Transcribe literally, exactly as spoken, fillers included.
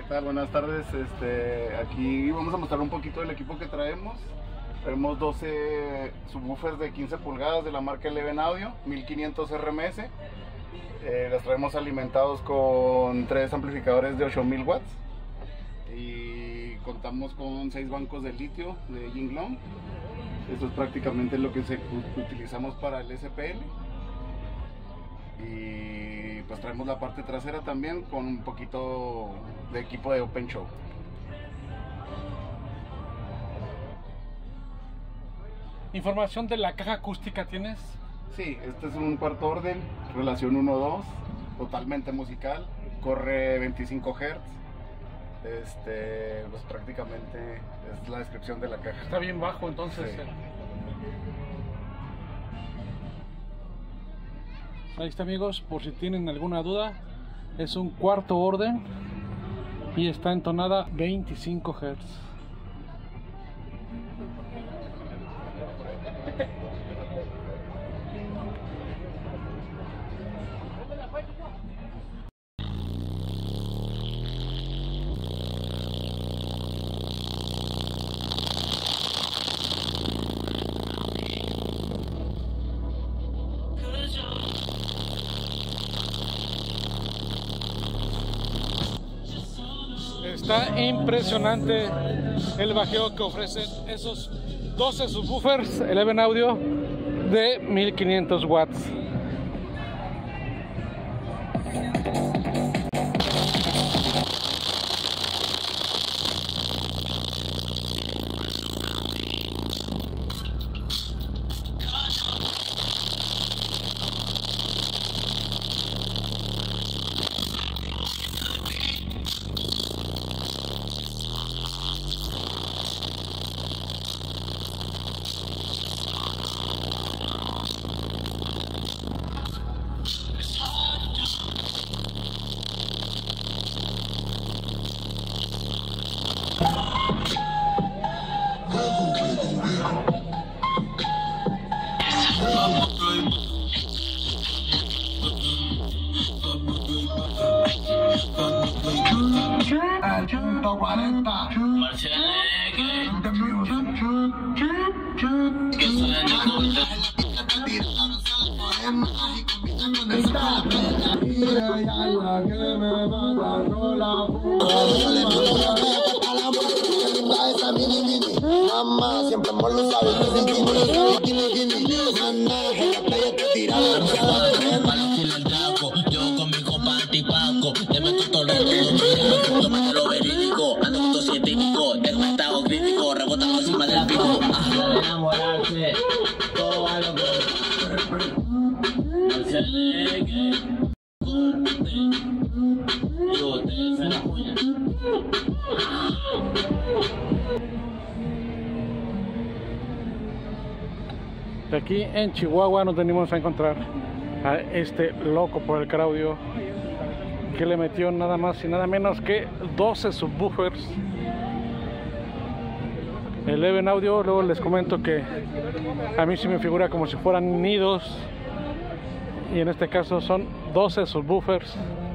tal? Buenas tardes. Este, aquí vamos a mostrar un poquito del equipo que traemos. Traemos doce subwoofers de quince pulgadas de la marca Eleven Audio, mil quinientos R M S. Eh, las traemos alimentados con tres amplificadores de ocho mil watts. Y contamos con seis bancos de litio de Yinglong. Esto es prácticamente lo que se, utilizamos para el S P L. Y pues traemos la parte trasera también con un poquito de equipo de Open Show. ¿Información de la caja acústica tienes? Sí, este es un cuarto orden, relación uno dos, totalmente musical, corre veinticinco hertz. Este, pues prácticamente es la descripción de la caja. Está bien bajo entonces. Sí. Ahí está, amigos, por si tienen alguna duda, es un cuarto orden y está entonada veinticinco hertz. Está impresionante el bajeo que ofrecen esos doce subwoofers Eleven Audio de mil quinientos watts. Mamá, siempre amor lo sabe, siempre amor lo sabe, yo con mi compa antipaco, te meto todo el tómate lo verídico, ando con todo científico, tengo un estado crítico, rebotando encima del pico. Enamorarse, todo va lo que no se legue, corte, y usted se la puña. Aquí en Chihuahua nos venimos a encontrar a este loco por el Claudio que le metió nada más y nada menos que doce subwoofers Eleven Audio. Luego les comento que a mí sí me figura como si fueran nidos y en este caso son doce subwoofers